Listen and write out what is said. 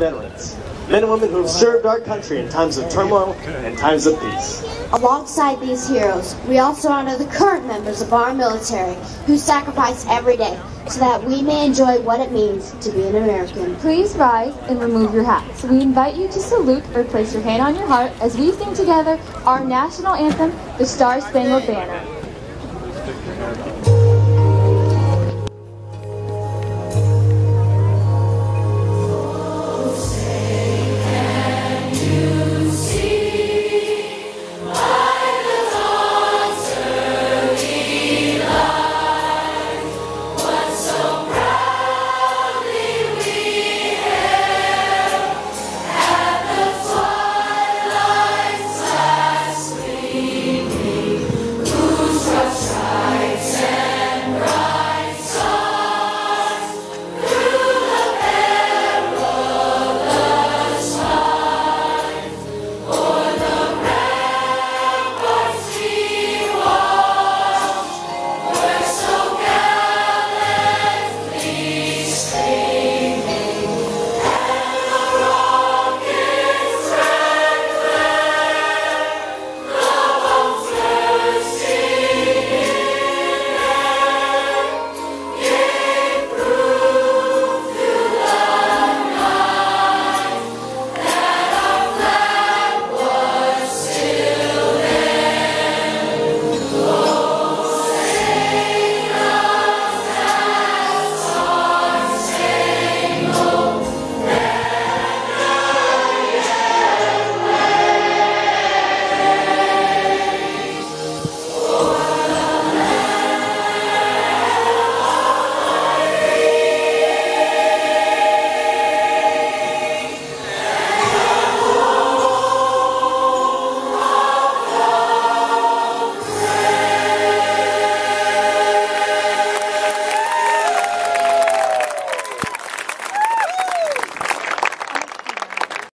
veterans, men and women who have served our country in times of turmoil and times of peace. Alongside these heroes, we also honor the current members of our military who sacrifice every day so that we may enjoy what it means to be an American. Please rise and remove your hats. We invite you to salute or place your hand on your heart as we sing together our national anthem, the Star-Spangled Banner.